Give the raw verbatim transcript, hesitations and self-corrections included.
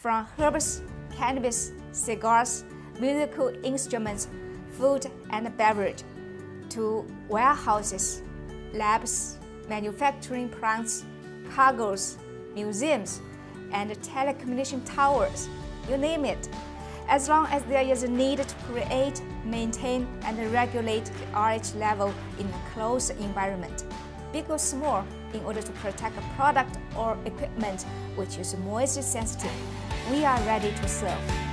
from herbs, cannabis, cigars, musical instruments, food and beverage, to warehouses, labs, manufacturing plants, cargoes, museums, and telecommunication towers, you name it. As long as there is a need to create, maintain, and regulate the R H level in a closed environment, big or small, in order to protect a product or equipment which is moisture sensitive, we are ready to serve.